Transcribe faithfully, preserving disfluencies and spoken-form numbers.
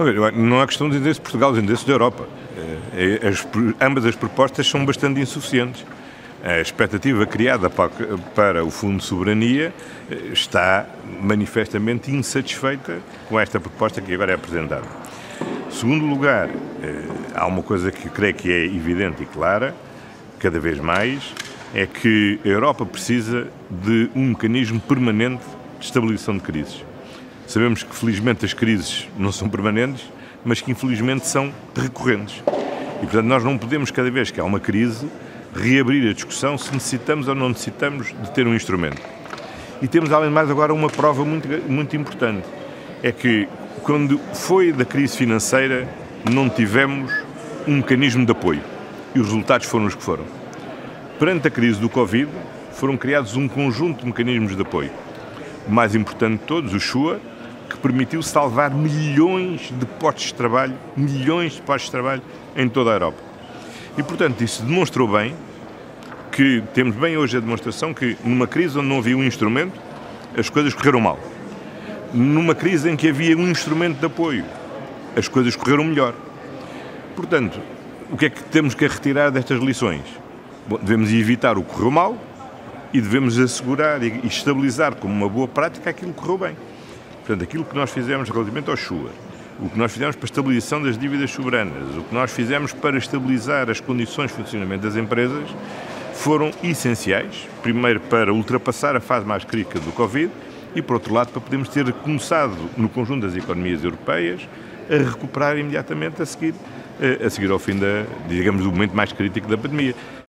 Não é questão de interesse de Portugal, é de interesse da Europa. As, ambas as propostas são bastante insuficientes. A expectativa criada para, para o Fundo de Soberania está manifestamente insatisfeita com esta proposta que agora é apresentada. Segundo lugar, há uma coisa que creio que é evidente e clara, cada vez mais, é que a Europa precisa de um mecanismo permanente de estabilização de crises. Sabemos que, felizmente, as crises não são permanentes, mas que, infelizmente, são recorrentes. E, portanto, nós não podemos, cada vez que há uma crise, reabrir a discussão se necessitamos ou não necessitamos de ter um instrumento. E temos, além de mais, agora uma prova muito, muito importante. É que, quando foi da crise financeira, não tivemos um mecanismo de apoio. E os resultados foram os que foram. Perante a crise do Covid, foram criados um conjunto de mecanismos de apoio. O mais importante de todos, o SURE, que permitiu salvar milhões de postos de trabalho, milhões de postos de trabalho em toda a Europa. E, portanto, isso demonstrou bem que temos bem hoje a demonstração que numa crise onde não havia um instrumento, as coisas correram mal. Numa crise em que havia um instrumento de apoio, as coisas correram melhor. Portanto, o que é que temos que retirar destas lições? Bom, devemos evitar o que correu mal e devemos assegurar e estabilizar como uma boa prática aquilo que correu bem. Portanto, aquilo que nós fizemos relativamente ao SURE, o que nós fizemos para a estabilização das dívidas soberanas, o que nós fizemos para estabilizar as condições de funcionamento das empresas, foram essenciais, primeiro para ultrapassar a fase mais crítica do Covid e, por outro lado, para podermos ter começado, no conjunto das economias europeias, a recuperar imediatamente a seguir, a seguir ao fim da, digamos, do momento mais crítico da pandemia.